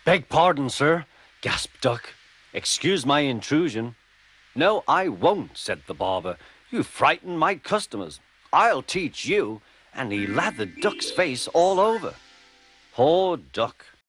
Beg pardon, sir, gasped Duck. Excuse my intrusion. No, I won't, said the barber. You frighten my customers. I'll teach you. And he lathered Duck's face all over. Poor Duck.